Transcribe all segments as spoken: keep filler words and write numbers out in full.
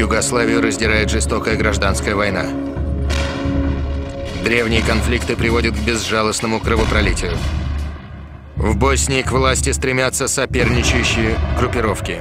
Югославию раздирает жестокая гражданская война. Древние конфликты приводят к безжалостному кровопролитию. В Боснии к власти стремятся соперничающие группировки.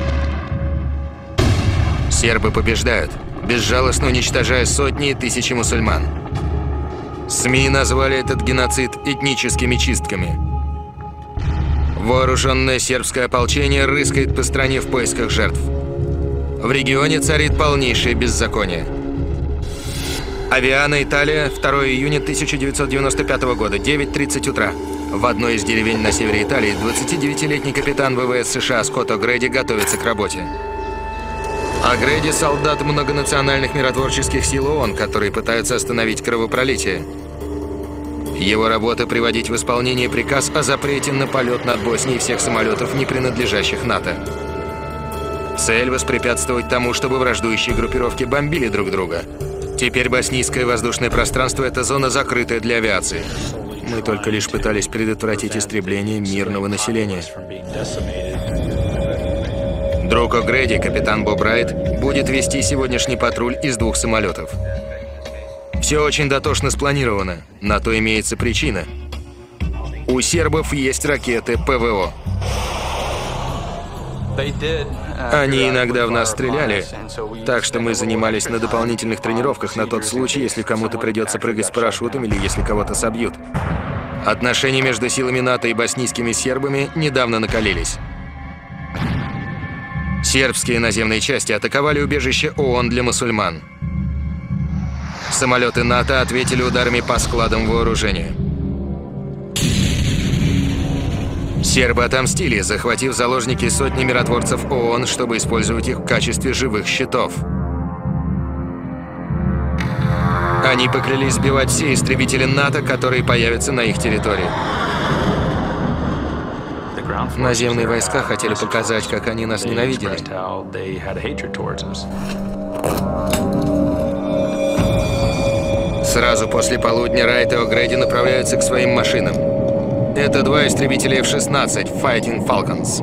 Сербы побеждают, безжалостно уничтожая сотни и тысячи мусульман. СМИ назвали этот геноцид этническими чистками. Вооруженное сербское ополчение рыскает по стране в поисках жертв. В регионе царит полнейшее беззаконие. Авиано, Италия, второе июня тысяча девятьсот девяносто пятого года, девять тридцать утра. В одной из деревень на севере Италии двадцатидевятилетний капитан ВВС США Скотт О'Грэди готовится к работе. О'Грэди – солдат многонациональных миротворческих сил ООН, которые пытаются остановить кровопролитие. Его работа – приводить в исполнение приказ о запрете на полет над Боснией всех самолетов, не принадлежащих НАТО. Цель – воспрепятствовать тому, чтобы враждующие группировки бомбили друг друга. Теперь боснийское воздушное пространство – это зона, закрытая для авиации. Мы только лишь пытались предотвратить истребление мирного населения. Друг О'Грэди, капитан Боб Райт, будет вести сегодняшний патруль из двух самолетов. Все очень дотошно спланировано, на то имеется причина. У сербов есть ракеты ПВО. Они иногда в нас стреляли, так что мы занимались на дополнительных тренировках на тот случай, если кому-то придется прыгать с парашютом или если кого-то собьют. Отношения между силами НАТО и боснийскими сербами недавно накалились. Сербские наземные части атаковали убежище ООН для мусульман. Самолеты НАТО ответили ударами по складам вооружения. Сербы отомстили, захватив заложники сотни миротворцев ООН, чтобы использовать их в качестве живых щитов. Они поклялись сбивать все истребители НАТО, которые появятся на их территории. Наземные войска хотели показать, как они нас ненавидели. Сразу после полудня Райт и О'Грэди направляются к своим машинам. Это два истребителя эф шестнадцать Fighting Falcons.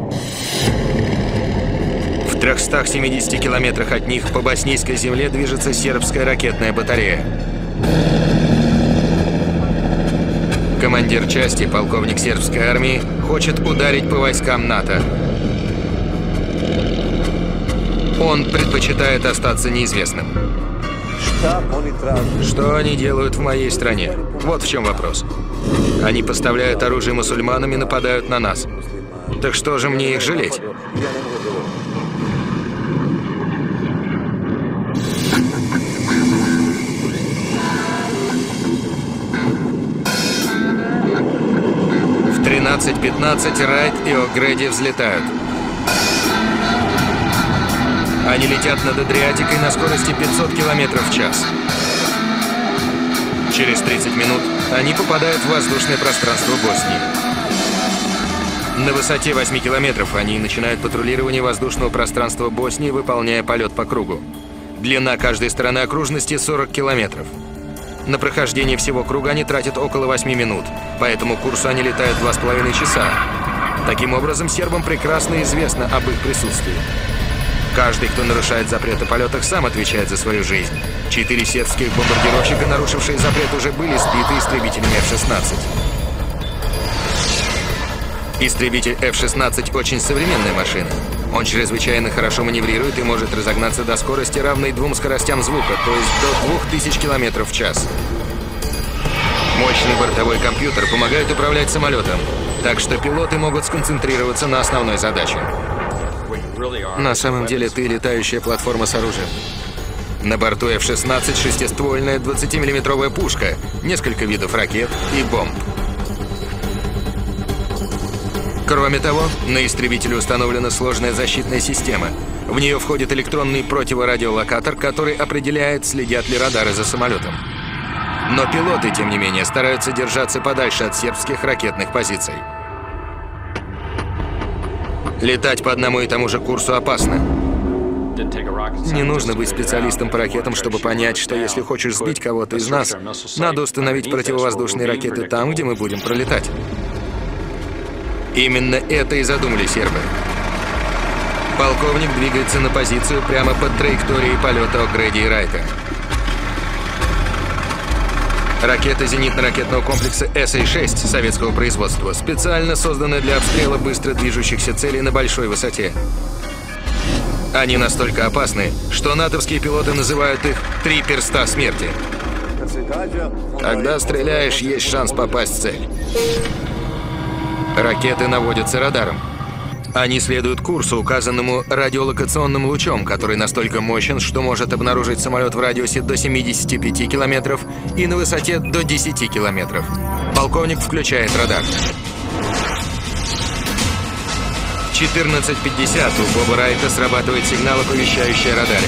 В трёхстах семидесяти километрах от них по боснийской земле движется сербская ракетная батарея. Командир части, полковник сербской армии, хочет ударить по войскам НАТО. Он предпочитает остаться неизвестным. Что они делают в моей стране? Вот в чем вопрос. Они поставляют оружие мусульманам и нападают на нас. Так что же мне их жалеть? В тринадцать пятнадцать Райт и О'Грэди взлетают. Они летят над Адриатикой на скорости пятьсот километров в час. Через тридцать минут они попадают в воздушное пространство Боснии. На высоте восьми километров они начинают патрулирование воздушного пространства Боснии, выполняя полет по кругу. Длина каждой стороны окружности сорок километров. На прохождение всего круга они тратят около восьми минут, по этому курсу они летают два с половиной часа. Таким образом, сербам прекрасно известно об их присутствии. Каждый, кто нарушает запрет о полетах, сам отвечает за свою жизнь. Четыре сербских бомбардировщика, нарушившие запрет, уже были сбиты истребителями эф шестнадцать. Истребитель эф шестнадцать очень современная машина. Он чрезвычайно хорошо маневрирует и может разогнаться до скорости, равной двум скоростям звука, то есть до двух тысяч километров в час. Мощный бортовой компьютер помогает управлять самолетом, так что пилоты могут сконцентрироваться на основной задаче. На самом деле ты летающая платформа с оружием. На борту эф шестнадцать шестиствольная двадцатимиллиметровая пушка, несколько видов ракет и бомб. Кроме того, на истребителе установлена сложная защитная система. В нее входит электронный противорадиолокатор, который определяет, следят ли радары за самолетом. Но пилоты, тем не менее, стараются держаться подальше от сербских ракетных позиций. Летать по одному и тому же курсу опасно. Не нужно быть специалистом по ракетам, чтобы понять, что если хочешь сбить кого-то из нас, надо установить противовоздушные ракеты там, где мы будем пролетать. Именно это и задумали сербы. Полковник двигается на позицию прямо под траекторией полета О'Грэди и Райта. Ракета зенитно-ракетного комплекса эс эй шесть советского производства специально создана для обстрела быстро движущихся целей на большой высоте. Они настолько опасны, что натовские пилоты называют их «три перста смерти». Когда стреляешь, есть шанс попасть в цель. Ракеты наводятся радаром. Они следуют курсу, указанному радиолокационным лучом, который настолько мощен, что может обнаружить самолет в радиусе до семидесяти пяти километров и на высоте до десяти километров. Полковник включает радар. четырнадцать пятьдесят у Боба Райта срабатывает сигнал, оповещающий о радаре.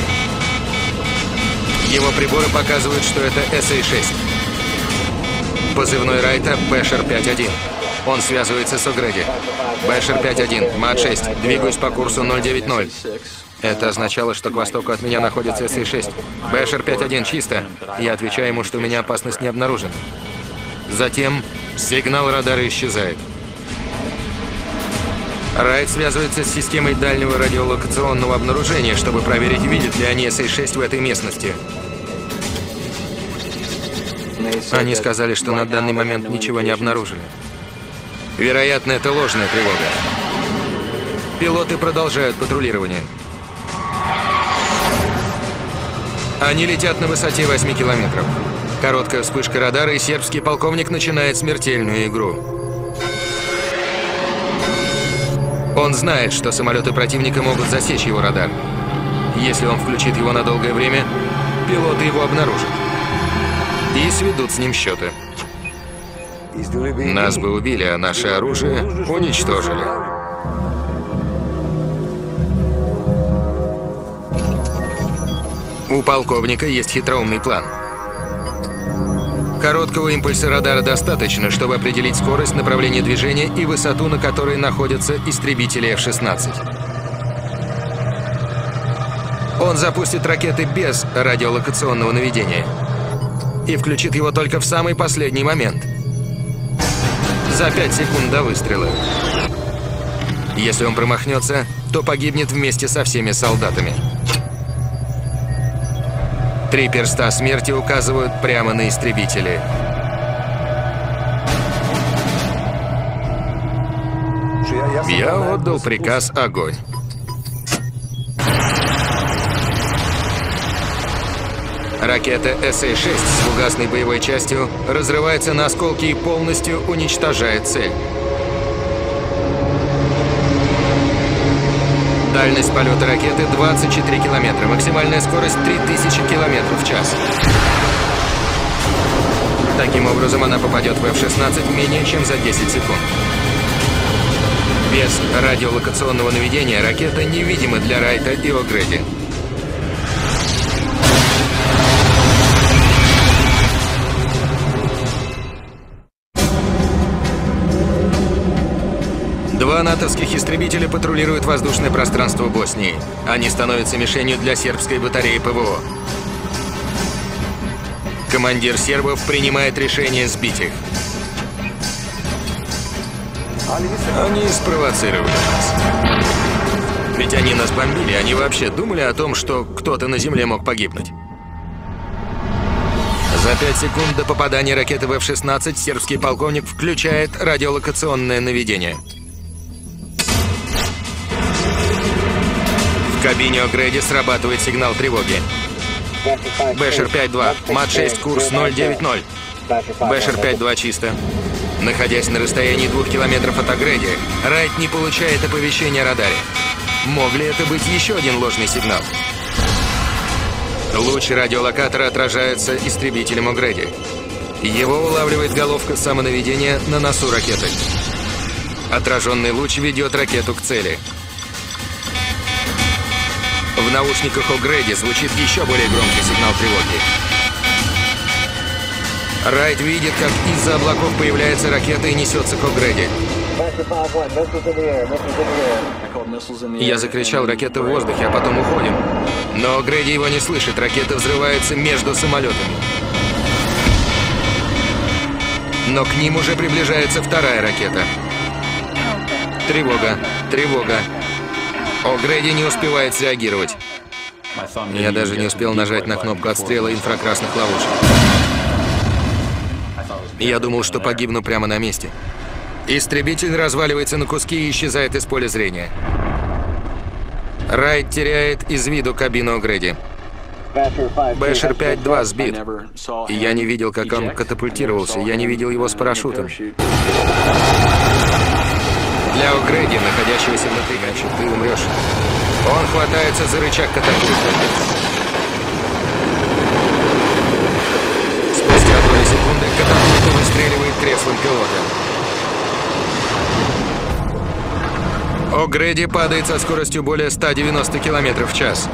Его приборы показывают, что это эс эй шесть. Позывной Райта Бэшер пять один. Он связывается с О'Грэди. Бэшер пять один, Мат шесть, двигаюсь по курсу ноль девять ноль. Это означало, что к востоку от меня находится эс эй шесть. Бэшер пять один, чисто. Я отвечаю ему, что у меня опасность не обнаружена. Затем сигнал радара исчезает. Райт связывается с системой дальнего радиолокационного обнаружения, чтобы проверить, видят ли они эс эй шесть в этой местности. Они сказали, что на данный момент ничего не обнаружили. Вероятно, это ложная тревога. Пилоты продолжают патрулирование. Они летят на высоте восьми километров. Короткая вспышка радара, и сербский полковник начинает смертельную игру. Он знает, что самолеты противника могут засечь его радар. Если он включит его на долгое время, пилоты его обнаружат и сведут с ним счеты. Нас бы убили, а наше оружие уничтожили. У полковника есть хитроумный план. Короткого импульса радара достаточно, чтобы определить скорость, направление движения и высоту, на которой находятся истребители эф шестнадцать. Он запустит ракеты без радиолокационного наведения и включит его только в самый последний момент. За пять секунд до выстрела. Если он промахнется, то погибнет вместе со всеми солдатами. Три перста смерти указывают прямо на истребители. Я отдал приказ «Огонь». Ракета эс эй шесть с фугасной боевой частью разрывается на осколки и полностью уничтожает цель. Дальность полета ракеты двадцать четыре километра, максимальная скорость три тысячи километров в час. Таким образом, она попадет в эф шестнадцать менее чем за десять секунд. Без радиолокационного наведения ракета невидима для Райта и О'Грэди. Два натовских истребителя патрулируют воздушное пространство Боснии. Они становятся мишенью для сербской батареи ПВО. Командир сербов принимает решение сбить их. Они спровоцировали нас. Ведь они нас бомбили, они вообще думали о том, что кто-то на земле мог погибнуть. За пять секунд до попадания ракеты в эф шестнадцать сербский полковник включает радиолокационное наведение. В кабине О'Грэди срабатывает сигнал тревоги. Бэшер пять два, Мат шесть, курс ноль девять ноль. Бэшер пять два чисто. Находясь на расстоянии двух километров от О'Грэди, Райт не получает оповещения о радаре. Мог ли это быть еще один ложный сигнал? Луч радиолокатора отражается истребителем О'Грэди. Его улавливает головка самонаведения на носу ракеты. Отраженный луч ведет ракету к цели. В наушниках О'Грэди звучит еще более громкий сигнал тревоги. Райт видит, как из-за облаков появляется ракета и несется к О'Грэди. Я закричал: ракета в воздухе, а потом уходим. Но О'Грэди его не слышит, ракета взрывается между самолетами. Но к ним уже приближается вторая ракета. Тревога, тревога. О'Грейди не успевает среагировать. Я даже не успел нажать на кнопку отстрела инфракрасных ловушек. Я думал, что погибну прямо на месте. Истребитель разваливается на куски и исчезает из поля зрения. Райт теряет из виду кабину О'Грейди. Бэшер пять два сбит. И я не видел, как он катапультировался. Я не видел его с парашютом. Для О'Грейди, находящегося внутри, мальчик, ты умрешь. Он хватается за рычаг катапульта. Спустя доли секунды катапульта выстреливает креслом пилота. О'Грейди падает со скоростью более ста девяноста километров в час.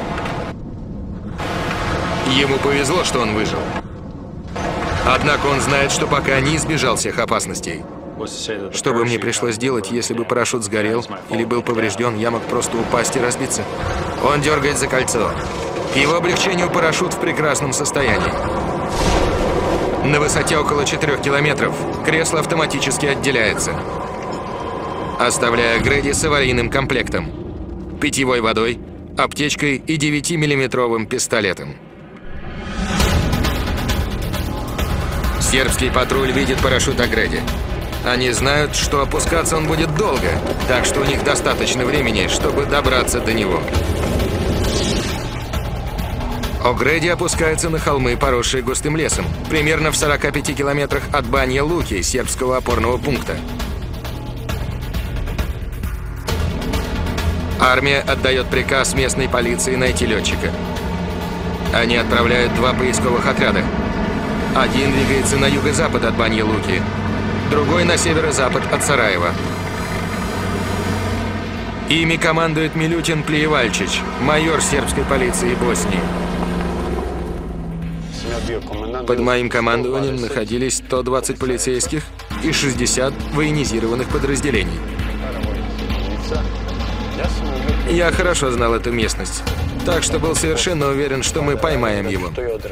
Ему повезло, что он выжил. Однако он знает, что пока не избежал всех опасностей. Что бы мне пришлось делать, если бы парашют сгорел или был поврежден, я мог просто упасть и разбиться. Он дергает за кольцо. К его облегчению парашют в прекрасном состоянии. На высоте около четырёх километров кресло автоматически отделяется, оставляя Грейди с аварийным комплектом, питьевой водой, аптечкой и девятимиллиметровым пистолетом. Сербский патруль видит парашют О'Грейди. Они знают, что опускаться он будет долго, так что у них достаточно времени, чтобы добраться до него. О'Грейди опускается на холмы, поросшие густым лесом, примерно в сорока пяти километрах от Банья-Луки, сербского опорного пункта. Армия отдает приказ местной полиции найти летчика. Они отправляют два поисковых отряда. Один двигается на юго-запад от Банья-Луки, другой на северо-запад от Сараева. Ими командует Милютин Плиевальчич, майор сербской полиции Боснии. Под моим командованием находились сто двадцать полицейских и шестьдесят военизированных подразделений. Я хорошо знал эту местность, так что был совершенно уверен, что мы поймаем его.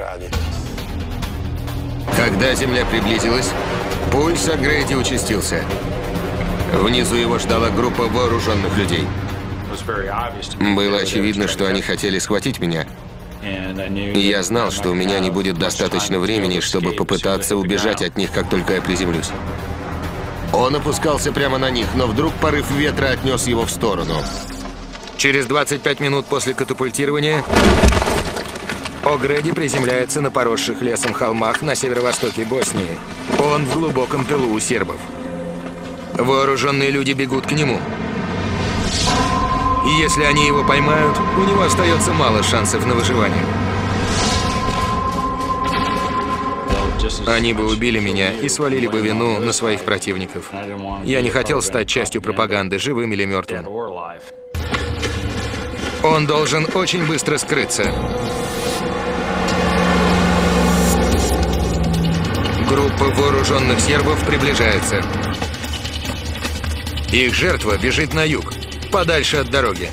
Когда земля приблизилась, пульс О'Грейди участился. Внизу его ждала группа вооруженных людей. Было очевидно, что они хотели схватить меня. И я знал, что у меня не будет достаточно времени, чтобы попытаться убежать от них, как только я приземлюсь. Он опускался прямо на них, но вдруг порыв ветра отнес его в сторону. Через двадцать пять минут после катапультирования О'Грейди приземляется на поросших лесом холмах на северо-востоке Боснии. Он в глубоком тылу у сербов. Вооруженные люди бегут к нему. И если они его поймают, у него остается мало шансов на выживание. Они бы убили меня и свалили бы вину на своих противников. Я не хотел стать частью пропаганды, живым или мертвым. Он должен очень быстро скрыться. Группа вооруженных сербов приближается. Их жертва бежит на юг, подальше от дороги.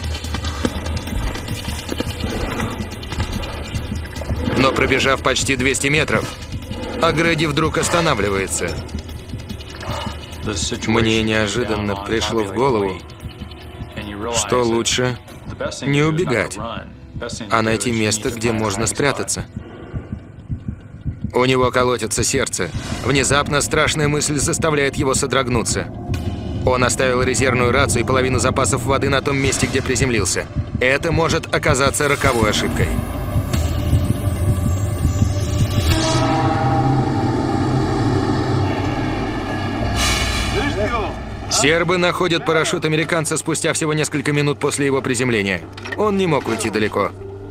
Но пробежав почти двести метров, О'Грейди вдруг останавливается. Мне неожиданно пришло в голову, что лучше не убегать, а найти место, где можно спрятаться. У него колотится сердце. Внезапно страшная мысль заставляет его содрогнуться. Он оставил резервную рацию и половину запасов воды на том месте, где приземлился. Это может оказаться роковой ошибкой. Сербы находят парашют американца спустя всего несколько минут после его приземления. Он не мог уйти далеко.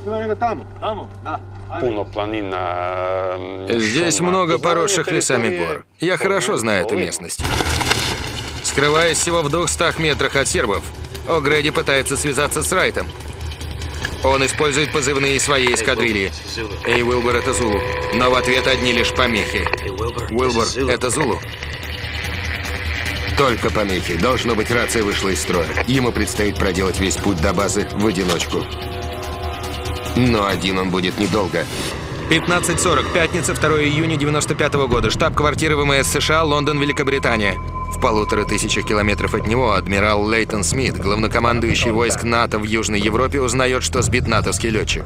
Здесь много поросших лесами гор. Я хорошо знаю эту местность. Скрываясь всего в двухстах метрах от сербов, О'Грейди пытается связаться с Райтом. Он использует позывные своей эскадрильи. Эй, Уилбер, это Зулу. Но в ответ одни лишь помехи. Уилбер, это Зулу. Только помехи. Должно быть, рация вышла из строя. Ему предстоит проделать весь путь до базы в одиночку. Но один он будет недолго. пятнадцать сорок, пятница, второе июня девяносто пятого года. Штаб-квартира ВМС США, Лондон, Великобритания. В полутора тысячах километров от него адмирал Лейтон Смит, главнокомандующий войск НАТО в Южной Европе, узнает, что сбит натовский летчик.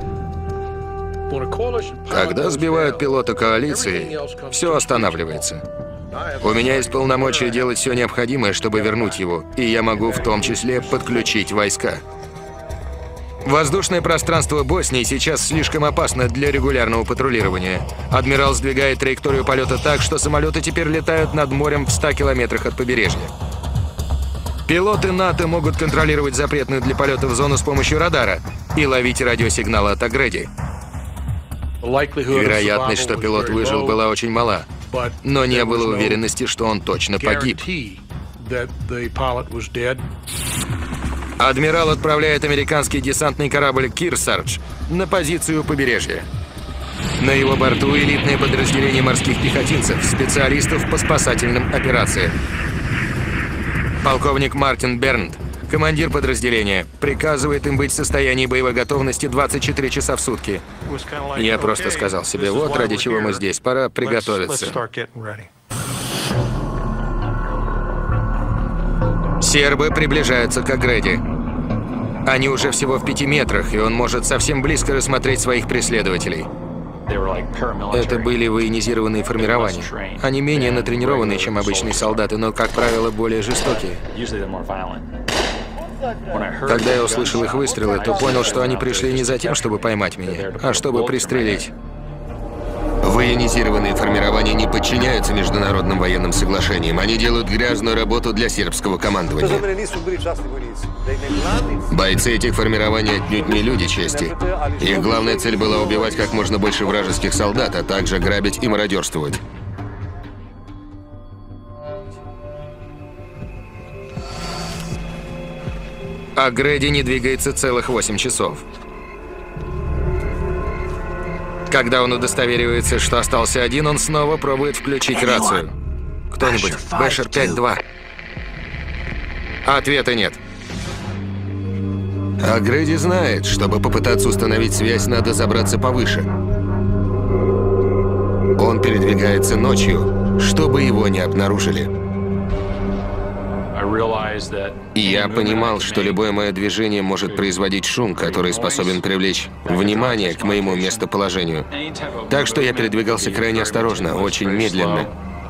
Когда сбивают пилота коалиции, все останавливается. У меня есть полномочия делать все необходимое, чтобы вернуть его, и я могу в том числе подключить войска. Воздушное пространство Боснии сейчас слишком опасно для регулярного патрулирования. Адмирал сдвигает траекторию полета так, что самолеты теперь летают над морем в ста километрах от побережья. Пилоты НАТО могут контролировать запретную для полетов зону с помощью радара и ловить радиосигналы от Огреди. Вероятность, что пилот выжил, была очень мала, но не было уверенности, что он точно погиб. Адмирал отправляет американский десантный корабль «Кирсардж» на позицию у побережья. На его борту элитное подразделение морских пехотинцев, специалистов по спасательным операциям. Полковник Мартин Бернт, командир подразделения, приказывает им быть в состоянии боевой готовности двадцать четыре часа в сутки. Я просто сказал себе, вот ради чего мы здесь, пора приготовиться. Сербы приближаются к Огреди. Они уже всего в пяти метрах, и он может совсем близко рассмотреть своих преследователей. Это были военизированные формирования. Они менее натренированные, чем обычные солдаты, но, как правило, более жестокие. Когда я услышал их выстрелы, то понял, что они пришли не за тем, чтобы поймать меня, а чтобы пристрелить. Военизированные формирования не подчиняются международным военным соглашениям. Они делают грязную работу для сербского командования. Бойцы этих формирований отнюдь не люди чести. Их главная цель была убивать как можно больше вражеских солдат, а также грабить и мародерствовать. Огреди не двигается целых восемь часов. Когда он удостоверивается, что остался один, он снова пробует включить рацию. Кто-нибудь? Бэшер пять два. Ответа нет. Огреди знает, чтобы попытаться установить связь, надо забраться повыше. Он передвигается ночью, чтобы его не обнаружили. Я понимал, что любое мое движение может производить шум, который способен привлечь внимание к моему местоположению. Так что я передвигался крайне осторожно, очень медленно.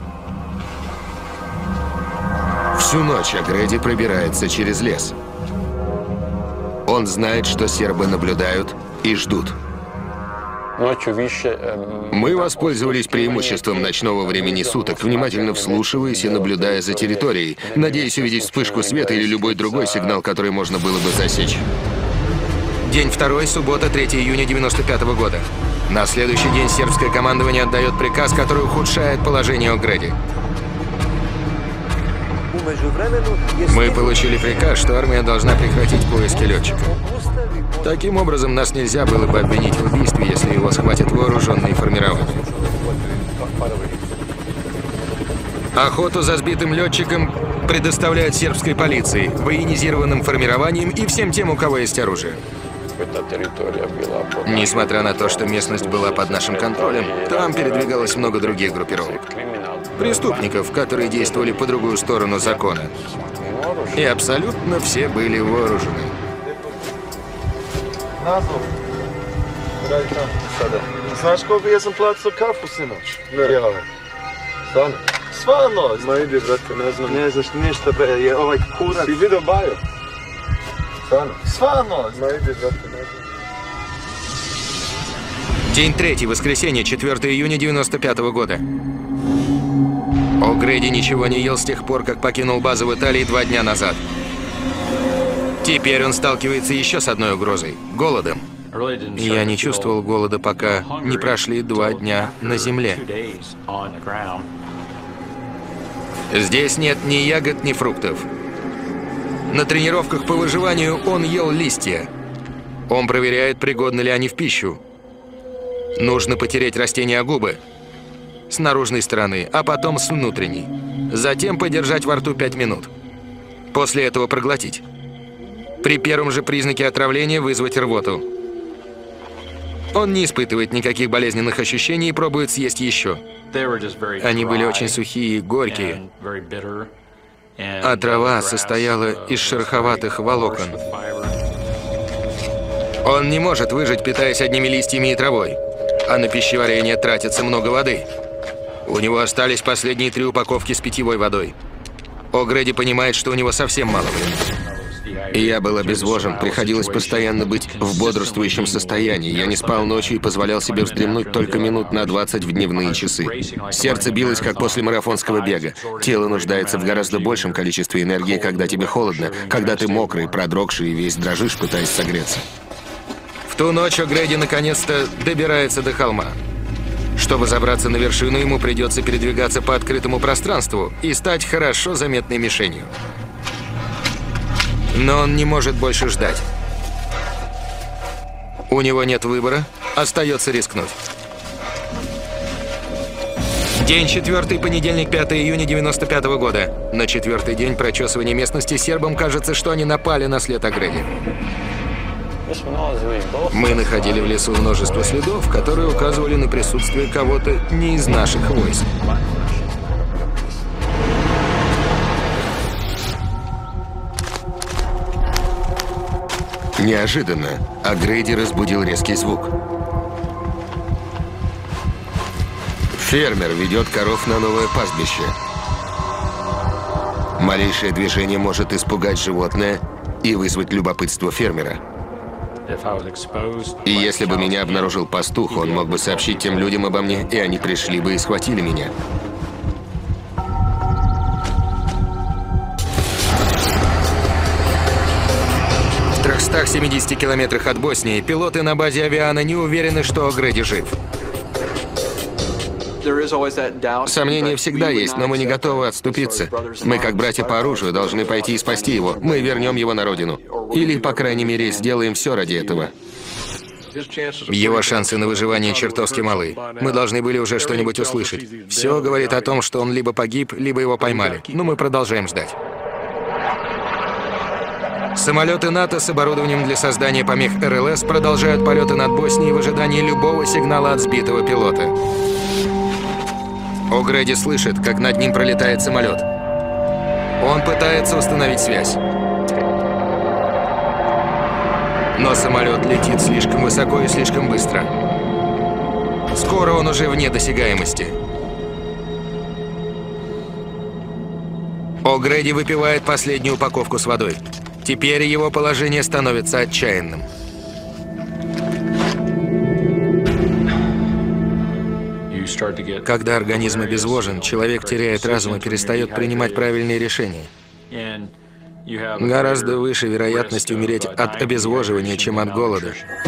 Всю ночь Огреди пробирается через лес. Он знает, что сербы наблюдают и ждут. Мы воспользовались преимуществом ночного времени суток, внимательно вслушиваясь и наблюдая за территорией, надеясь увидеть вспышку света или любой другой сигнал, который можно было бы засечь. День второй, суббота, третьего июня девяносто пятого года. На следующий день сербское командование отдает приказ, который ухудшает положение Огреди. Мы получили приказ, что армия должна прекратить поиски летчика. Таким образом, нас нельзя было бы обвинить в убийстве, если его схватят вооруженные формирования. Охоту за сбитым летчиком предоставляют сербской полиции, военизированным формированиям и всем тем, у кого есть оружие. Несмотря на то, что местность была под нашим контролем, там передвигалось много других группировок. Преступников, которые действовали по другую сторону закона. И абсолютно все были вооружены. Znaš koliko ja sam platio kafu sinoć? Ne. Stvarno? Stvarno? Ma ide, brate, ne znam. Ne znaš ništa, bre, je ovaj kurac. Si vidio Baju? Stvarno? Stvarno? Ma ide, brate, ne znam. День третий, воскресенье, четвёртого июня девяносто пятого года. Огреди ничего не ел с тех пор, как покинул базу в Италии два дня назад. Теперь он сталкивается еще с одной угрозой – голодом. Я не чувствовал голода, пока не прошли два дня на земле. Здесь нет ни ягод, ни фруктов. На тренировках по выживанию он ел листья. Он проверяет, пригодны ли они в пищу. Нужно потереть растения о губы с наружной стороны, а потом с внутренней. Затем подержать во рту пять минут. После этого проглотить. При первом же признаке отравления вызвать рвоту. Он не испытывает никаких болезненных ощущений и пробует съесть еще. Они были очень сухие и горькие, а трава состояла из шероховатых волокон. Он не может выжить, питаясь одними листьями и травой, а на пищеварение тратится много воды. У него остались последние три упаковки с питьевой водой. О'Грейди понимает, что у него совсем мало времени. И я был обезвожен, приходилось постоянно быть в бодрствующем состоянии. Я не спал ночью и позволял себе вздремнуть только минут на двадцать в дневные часы. Сердце билось, как после марафонского бега. Тело нуждается в гораздо большем количестве энергии, когда тебе холодно, когда ты мокрый, продрогший и весь дрожишь, пытаясь согреться. В ту ночь О'Грейди наконец-то добирается до холма. Чтобы забраться на вершину, ему придется передвигаться по открытому пространству и стать хорошо заметной мишенью. Но он не может больше ждать. У него нет выбора, остается рискнуть. День четвертый, понедельник, пятое июня девяносто пятого года. На четвертый день прочесывания местности сербам кажется, что они напали на след О'Грейди. Мы находили в лесу множество следов, которые указывали на присутствие кого-то не из наших войск. Неожиданно О'Грейди разбудил резкий звук. Фермер ведет коров на новое пастбище. Малейшее движение может испугать животное и вызвать любопытство фермера. И если бы меня обнаружил пастух, он мог бы сообщить тем людям обо мне, и они пришли бы и схватили меня. В трёхстах семидесяти километрах от Боснии пилоты на базе Авиана не уверены, что О'Грейди жив. Сомнения всегда есть, но мы не готовы отступиться. Мы, как братья по оружию, должны пойти и спасти его. Мы вернем его на родину. Или, по крайней мере, сделаем все ради этого. Его шансы на выживание чертовски малы. Мы должны были уже что-нибудь услышать. Все говорит о том, что он либо погиб, либо его поймали. Но мы продолжаем ждать. Самолеты НАТО с оборудованием для создания помех эр эл эс продолжают полеты над Боснией в ожидании любого сигнала от сбитого пилота. О'Грейди слышит, как над ним пролетает самолет. Он пытается установить связь. Но самолет летит слишком высоко и слишком быстро. Скоро он уже вне досягаемости. О'Грейди выпивает последнюю упаковку с водой. Теперь его положение становится отчаянным. Когда организм обезвожен, человек теряет разум и перестает принимать правильные решения. Гораздо выше вероятность умереть от обезвоживания, чем от голода.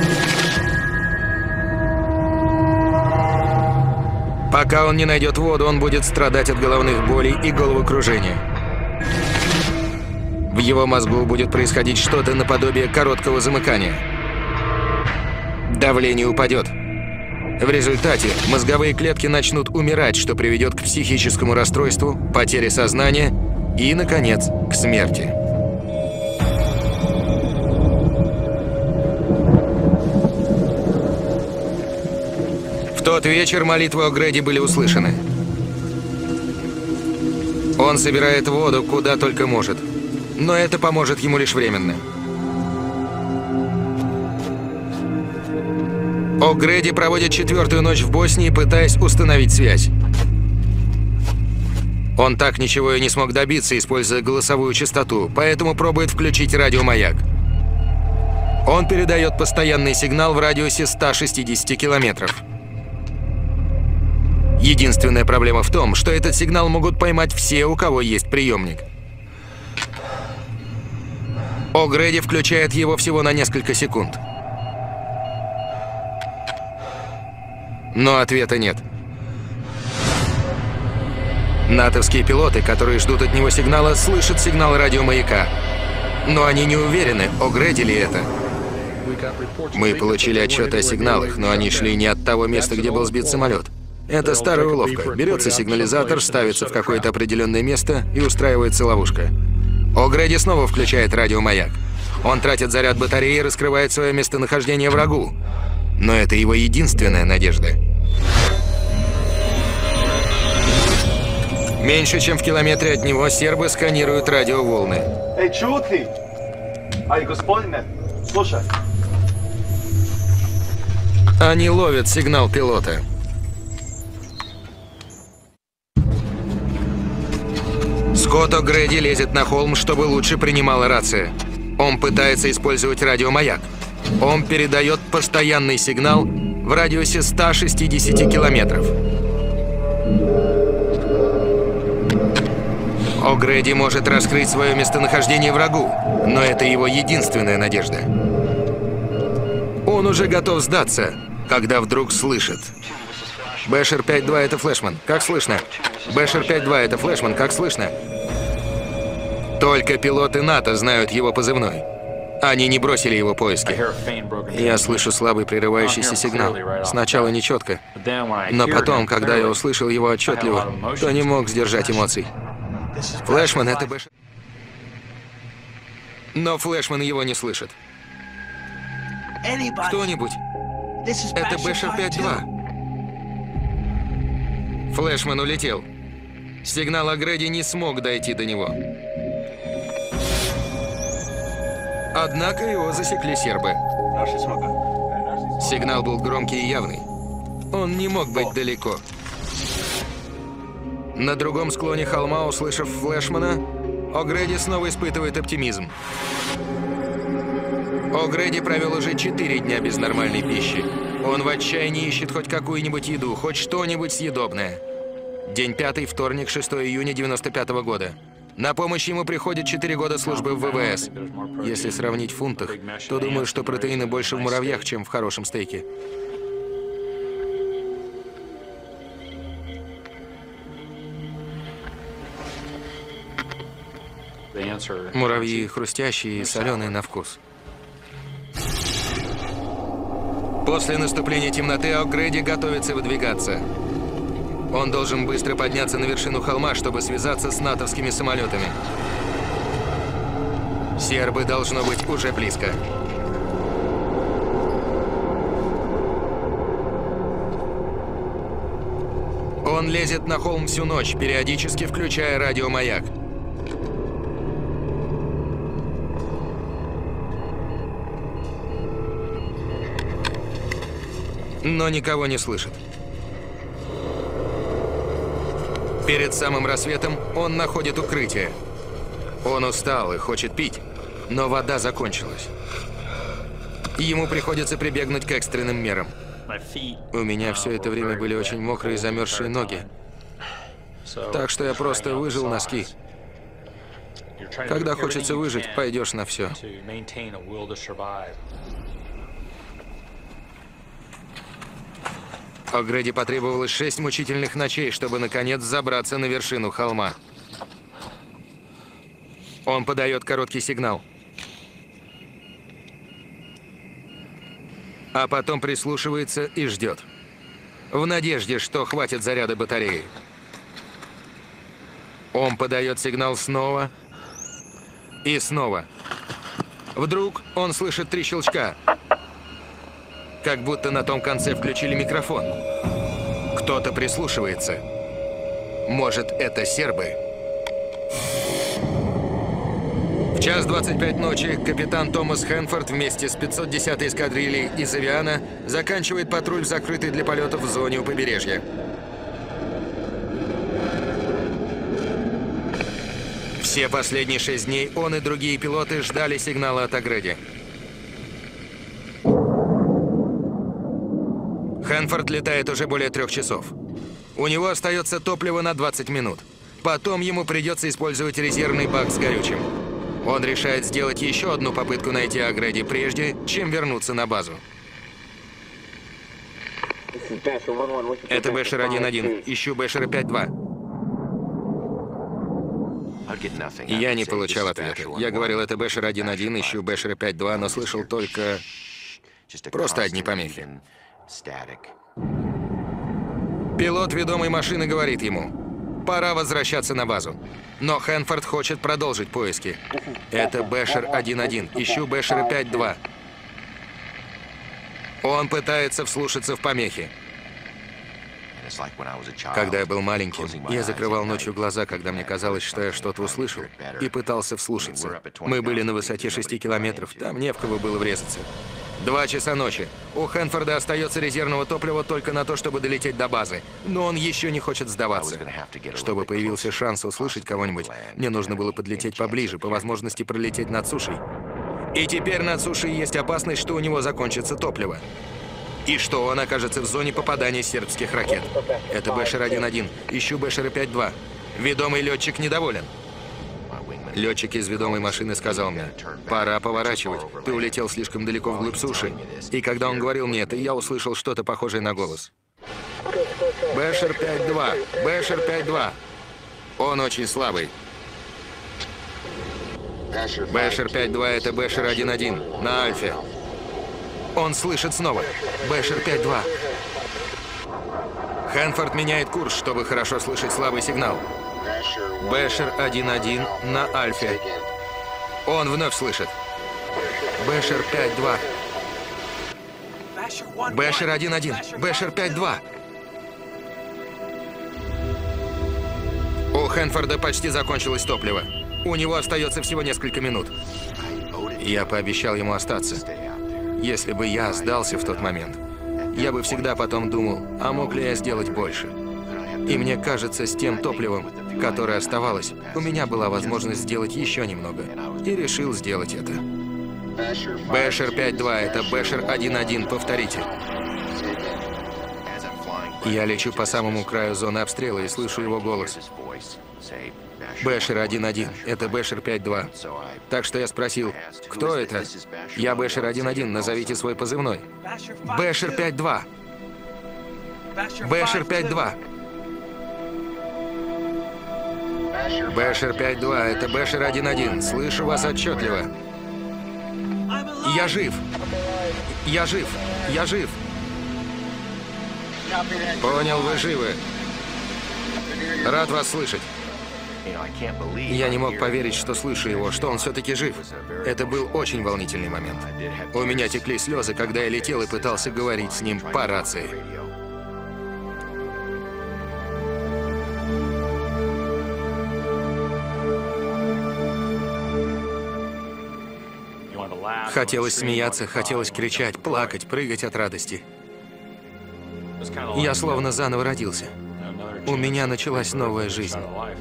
Пока он не найдет воду, он будет страдать от головных болей и головокружения. В его мозгу будет происходить что-то наподобие короткого замыкания. Давление упадет. В результате мозговые клетки начнут умирать, что приведет к психическому расстройству, потере сознания и, наконец, к смерти. В тот вечер молитвы О'Грейди были услышаны. Он собирает воду куда только может, но это поможет ему лишь временно. О'Грейди проводит четвертую ночь в Боснии, пытаясь установить связь. Он так ничего и не смог добиться, используя голосовую частоту, поэтому пробует включить радиомаяк. Он передает постоянный сигнал в радиусе ста шестидесяти километров. Единственная проблема в том, что этот сигнал могут поймать все, у кого есть приемник. О'Грейди включает его всего на несколько секунд. Но ответа нет. Натовские пилоты, которые ждут от него сигнала, слышат сигнал радиомаяка. Но они не уверены, О'Грейди ли это. Мы получили отчеты о сигналах, но они шли не от того места, где был сбит самолет. Это старая уловка. Берется сигнализатор, ставится в какое-то определенное место и устраивается ловушка. О'Грейди снова включает радиомаяк. Он тратит заряд батареи и раскрывает свое местонахождение врагу. Но это его единственная надежда. Меньше чем в километре от него сербы сканируют радиоволны. Эй, чути! Ай, господине, слушай. Они ловят сигнал пилота. Скотт О'Грэди лезет на холм, чтобы лучше принимала рация. Он пытается использовать радиомаяк. Он передает постоянный сигнал в радиусе ста шестидесяти километров. О'Грэди может раскрыть свое местонахождение врагу, но это его единственная надежда. Он уже готов сдаться, когда вдруг слышит. Бэшер пять два, это Флешман. Как слышно? Бэшер пять два, это Флешман. Как слышно? Только пилоты НАТО знают его позывной. Они не бросили его поиски. Я слышу слабый прерывающийся сигнал. Сначала нечетко, но потом, когда я услышал его отчетливо, то не мог сдержать эмоций. Флешман — это Бэшер. Но Флешман его не слышит. Кто-нибудь? Это Бэшер пять два. Флешман улетел. Сигнал О'Грэди не смог дойти до него. Однако его засекли сербы. Сигнал был громкий и явный. Он не мог быть далеко. На другом склоне холма, услышав Флешмана, О'Грэди снова испытывает оптимизм. О'Грэди провел уже четыре дня без нормальной пищи. Он в отчаянии ищет хоть какую-нибудь еду, хоть что-нибудь съедобное. День пятый, вторник, шестого июня девяносто пятого года. На помощь ему приходит четыре года службы в ВВС. Если сравнить в фунтах, то думаю, что протеина больше в муравьях, чем в хорошем стейке. Муравьи хрустящие и соленые на вкус. После наступления темноты О'Грэди готовится выдвигаться. Он должен быстро подняться на вершину холма, чтобы связаться с натовскими самолетами. Сербы должно быть уже близко. Он лезет на холм всю ночь, периодически включая радиомаяк. Но никого не слышит. Перед самым рассветом он находит укрытие. Он устал и хочет пить, но вода закончилась. Ему приходится прибегнуть к экстренным мерам. У меня все это время были очень мокрые и замерзшие ноги. Так что я просто выжил носки. Когда хочется выжить, пойдешь на все. О'Грэди потребовалось шесть мучительных ночей, чтобы наконец забраться на вершину холма. Он подает короткий сигнал. А потом прислушивается и ждет. В надежде, что хватит заряда батареи. Он подает сигнал снова и снова. Вдруг он слышит три щелчка. Как будто на том конце включили микрофон. Кто-то прислушивается. Может, это сербы? В час двадцать пять ночи капитан Томас Хэнфорд вместе с пятьсот десятой эскадрильей из Авиана заканчивает патруль в закрытой для полетов в зоне у побережья. Все последние шесть дней он и другие пилоты ждали сигнала от О'Грэди. Хэнфорд летает уже более трех часов. У него остается топливо на двадцать минут. Потом ему придется использовать резервный бак с горючим. Он решает сделать еще одну попытку найти О'Грэди прежде, чем вернуться на базу. Это Бэшер один один. Ищу Бэшера пять два. Я не получал ответа. Я говорил, это Бэшер один один, ищу Бэшера пять два, но слышал только просто одни помехи. Пилот ведомой машины говорит ему: пора возвращаться на базу. Но Хэнфорд хочет продолжить поиски. Это Бэшер один один. Ищу Бэшера пять два. Он пытается вслушаться в помехи. Когда я был маленьким, я закрывал ночью глаза, когда мне казалось, что я что-то услышал, и пытался вслушаться. Мы были на высоте шести километров, там не в кого было врезаться. Два часа ночи. У Хэнфорда остается резервного топлива только на то, чтобы долететь до базы. Но он еще не хочет сдаваться. Чтобы появился шанс услышать кого-нибудь, мне нужно было подлететь поближе, по возможности пролететь над сушей. И теперь над сушей есть опасность, что у него закончится топливо. И что он окажется в зоне попадания сербских ракет. Это Бэшер один один. Ищу Бэшера пять два. Ведомый летчик недоволен. Летчик из ведомой машины сказал мне: «Пора поворачивать. Ты улетел слишком далеко вглубь суши». И когда он говорил мне это, я услышал что-то похожее на голос. Бэшер пять два. Бэшер пять два. Он очень слабый. Бэшер пять два — это Бэшер один один. На Альфе. Он слышит снова. Бэшер пять два. Хэнфорд меняет курс, чтобы хорошо слышать слабый сигнал. Бэшер один один на Альфе. Он вновь слышит. Бэшер пять два. Бэшер один один. Бэшер пять два. У Хэнфорда почти закончилось топливо. У него остается всего несколько минут. Я пообещал ему остаться. Если бы я сдался в тот момент, я бы всегда потом думал, а мог ли я сделать больше. И мне кажется, с тем топливом, которое оставалось, у меня была возможность сделать еще немного. И решил сделать это. Бэшер пять два — это Бэшер один один, повторите. Я лечу по самому краю зоны обстрела и слышу его голос. Бэшер один один, это Бэшер пять два. Так что я спросил: кто это? Я Бэшер один один, назовите свой позывной. Бэшер пять два. Бэшер пять два. Бэшер пять два, это Бэшер один один. Слышу вас отчетливо. Я жив. Я жив. Я жив. Понял, вы живы. Рад вас слышать. Я не мог поверить, что слышу его, что он все-таки жив. Это был очень волнительный момент. У меня текли слезы, когда я летел и пытался говорить с ним по рации. Хотелось смеяться, хотелось кричать, плакать, прыгать от радости. Я словно заново родился. У меня началась новая жизнь.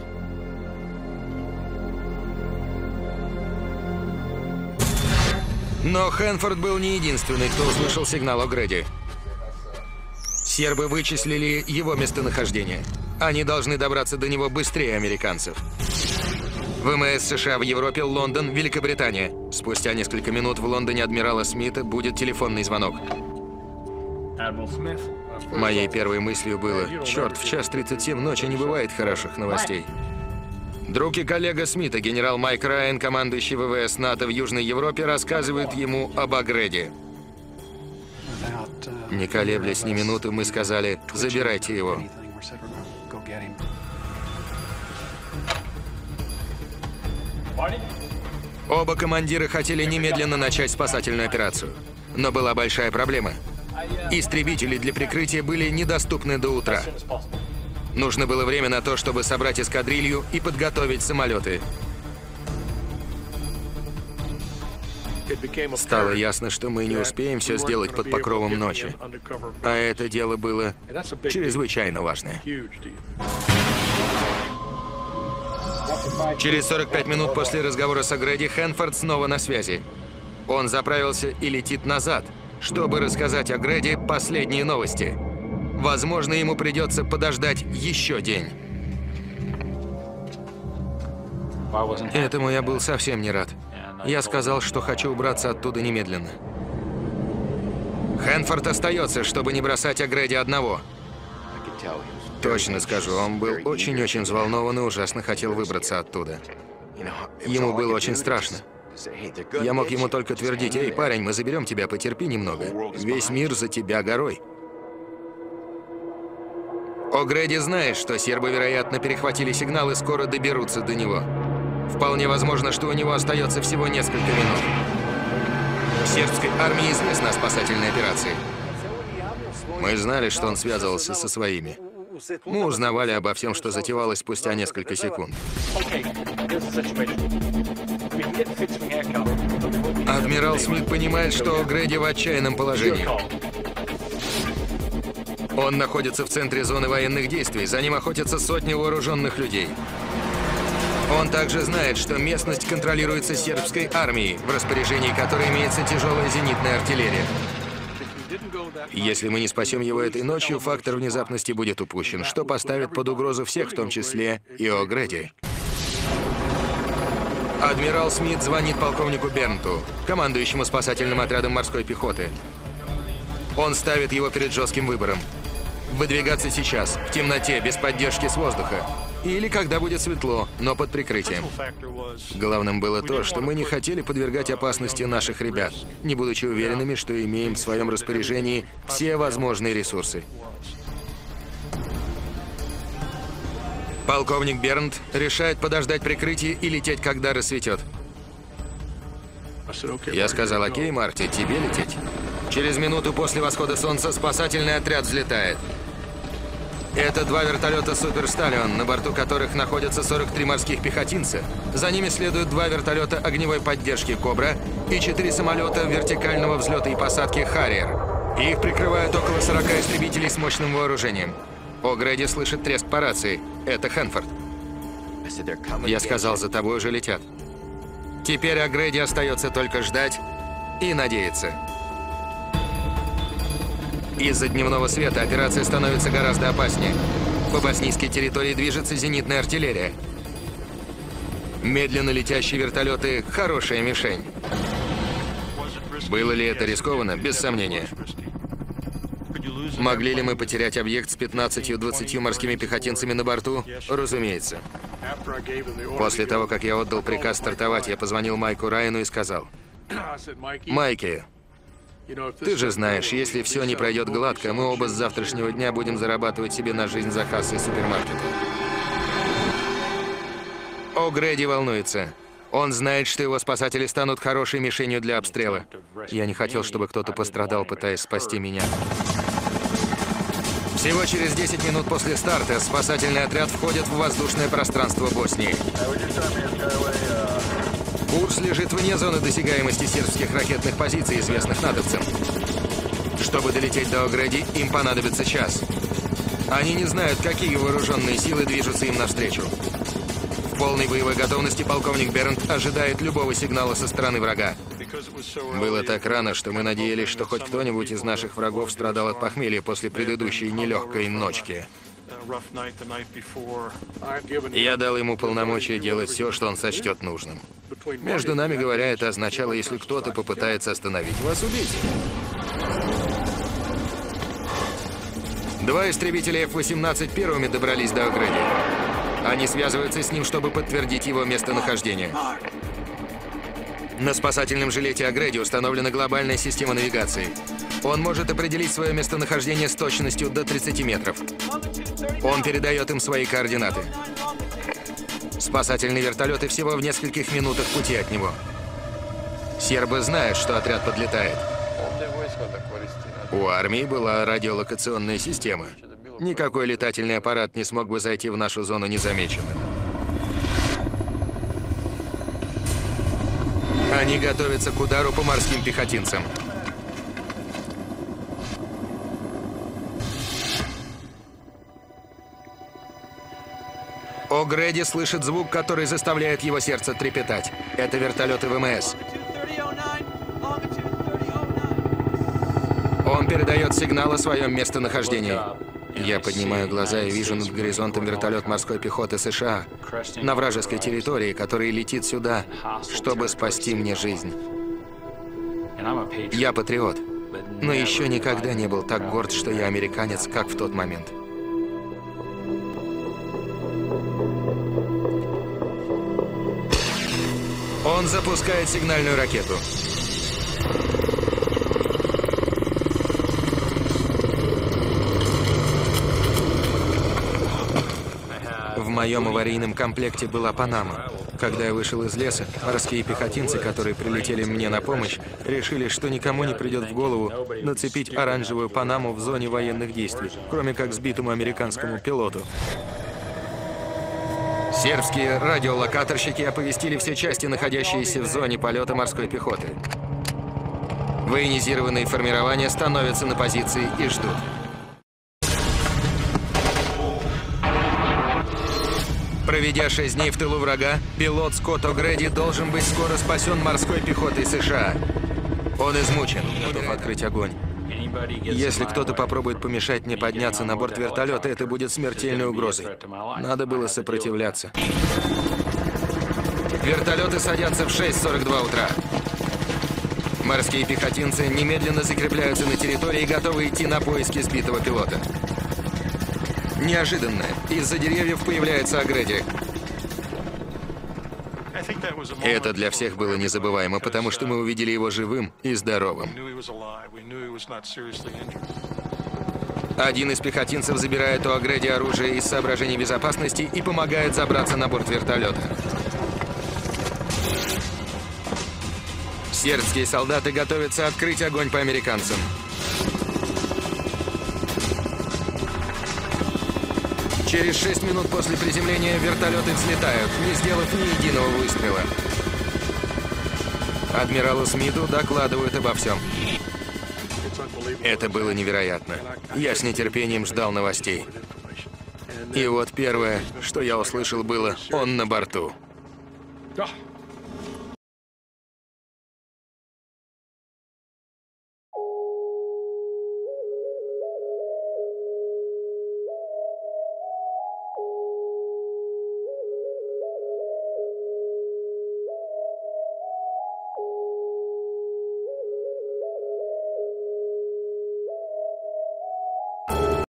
Но Хэнфорд был не единственный, кто услышал сигнал о Грэди. Сербы вычислили его местонахождение. Они должны добраться до него быстрее американцев. ВМС США в Европе, Лондон, Великобритания. Спустя несколько минут в Лондоне адмирала Смита будет телефонный звонок. Моей первой мыслью было: черт, в час тридцать семь ночи не бывает хороших новостей. Друг и коллега Смита, генерал Майк Райан, командующий ВВС НАТО в Южной Европе, рассказывает ему об Агреде. Не колеблясь ни минуты, мы сказали: забирайте его. Оба командира хотели немедленно начать спасательную операцию. Но была большая проблема. Истребители для прикрытия были недоступны до утра. Нужно было время на то, чтобы собрать эскадрилью и подготовить самолеты. Стало ясно, что мы не успеем все сделать под покровом ночи. А это дело было чрезвычайно важное. Через сорок пять минут после разговора с Агреди Хэнфорд снова на связи. Он заправился и летит назад, чтобы рассказать Агреди последние новости. Возможно, ему придется подождать еще день. Этому я был совсем не рад. Я сказал, что хочу убраться оттуда немедленно. Хэнфорд остается, чтобы не бросать Агреди одного. Точно скажу, он был очень-очень взволнован и ужасно хотел выбраться оттуда. Ему было очень страшно. Я мог ему только твердить: «Эй, парень, мы заберем тебя, потерпи немного. Весь мир за тебя горой». О'Грэди знает, что сербы, вероятно, перехватили сигнал и скоро доберутся до него. Вполне возможно, что у него остается всего несколько минут. Сербской армии известна о спасательной операции. Мы знали, что он связывался со своими. Мы узнавали обо всем, что затевалось спустя несколько секунд. Адмирал Смит понимает, что О'Грейди в отчаянном положении. Он находится в центре зоны военных действий, за ним охотятся сотни вооруженных людей. Он также знает, что местность контролируется сербской армией, в распоряжении которой имеется тяжелая зенитная артиллерия. Если мы не спасем его этой ночью, фактор внезапности будет упущен, что поставит под угрозу всех, в том числе и О'Грейди. Адмирал Смит звонит полковнику Бернту, командующему спасательным отрядом морской пехоты. Он ставит его перед жестким выбором. Выдвигаться сейчас, в темноте, без поддержки с воздуха. Или когда будет светло, но под прикрытием. Главным было то, что мы не хотели подвергать опасности наших ребят, не будучи уверенными, что имеем в своем распоряжении все возможные ресурсы. Полковник Бернт решает подождать прикрытие и лететь, когда рассветет. Я сказал: окей, Марти, тебе лететь. Через минуту после восхода солнца спасательный отряд взлетает. Это два вертолета «Супер Сталион», на борту которых находятся сорок три морских пехотинца. За ними следуют два вертолета огневой поддержки «Кобра» и четыре самолета вертикального взлета и посадки «Харриер». Их прикрывают около сорока истребителей с мощным вооружением. О'Грейди слышит треск по рации. Это Хэнфорд. Я сказал: за тобой уже летят. Теперь О'Грейди остается только ждать и надеяться. Из-за дневного света операция становится гораздо опаснее. По боснийской территории движется зенитная артиллерия. Медленно летящие вертолеты – хорошая мишень. Было ли это рискованно? Без сомнения. Могли ли мы потерять объект с пятнадцатью-двадцатью морскими пехотинцами на борту? Разумеется. После того, как я отдал приказ стартовать, я позвонил Майку Райану и сказал: «Майки, ты же знаешь, если все не пройдет гладко, мы оба с завтрашнего дня будем зарабатывать себе на жизнь за кассой супермаркета». О'Грейди волнуется. Он знает, что его спасатели станут хорошей мишенью для обстрела. Я не хотел, чтобы кто-то пострадал, пытаясь спасти меня. Всего через десять минут после старта спасательный отряд входит в воздушное пространство Боснии. Курс лежит вне зоны досягаемости сербских ракетных позиций, известных натовцам. Чтобы долететь до О'Грейди, им понадобится час. Они не знают, какие вооруженные силы движутся им навстречу. В полной боевой готовности полковник Бернт ожидает любого сигнала со стороны врага. Было так рано, что мы надеялись, что хоть кто-нибудь из наших врагов страдал от похмелья после предыдущей нелегкой ночки. Я дал ему полномочия делать все, что он сочтет нужным. Между нами говоря, это означало, если кто-то попытается остановить вас, убить. Два истребителя эф восемнадцать первыми добрались до О'Грейди. Они связываются с ним, чтобы подтвердить его местонахождение. На спасательном жилете О'Грейди установлена глобальная система навигации. Он может определить свое местонахождение с точностью до тридцати метров. Он передает им свои координаты. Спасательные вертолеты всего в нескольких минутах пути от него. Сербы знают, что отряд подлетает. У армии была радиолокационная система. Никакой летательный аппарат не смог бы зайти в нашу зону незамеченным. Они готовятся к удару по морским пехотинцам. О'Грейди слышит звук, который заставляет его сердце трепетать. Это вертолеты ВМС. Он передает сигнал о своем местонахождении. Я поднимаю глаза и вижу над горизонтом вертолет морской пехоты США на вражеской территории, который летит сюда, чтобы спасти мне жизнь. Я патриот, но еще никогда не был так горд, что я американец, как в тот момент. Он запускает сигнальную ракету. В моем аварийном комплекте была Панама. Когда я вышел из леса, морские пехотинцы, которые прилетели мне на помощь, решили, что никому не придет в голову нацепить оранжевую панаму в зоне военных действий, кроме как сбитому американскому пилоту. Сербские радиолокаторщики оповестили все части, находящиеся в зоне полета морской пехоты. Военизированные формирования становятся на позиции и ждут. Проведя шесть дней в тылу врага, пилот Скотт О'Грэди должен быть скоро спасен морской пехотой США. Он измучен, готов открыть огонь. Если кто-то попробует помешать мне подняться на борт вертолета, это будет смертельной угрозой. Надо было сопротивляться. Вертолеты садятся в шесть сорок два утра. Морские пехотинцы немедленно закрепляются на территории и готовы идти на поиски сбитого пилота. Неожиданно из-за деревьев появляется О'Грэди. Это для всех было незабываемо, потому что мы увидели его живым и здоровым. Один из пехотинцев забирает у О'Грэди оружие из соображений безопасности и помогает забраться на борт вертолета. Сербские солдаты готовятся открыть огонь по американцам. Через шесть минут после приземления вертолеты взлетают, не сделав ни единого выстрела. Адмиралу Смиту докладывают обо всем. Это было невероятно. Я с нетерпением ждал новостей. И вот первое, что я услышал, было: он на борту.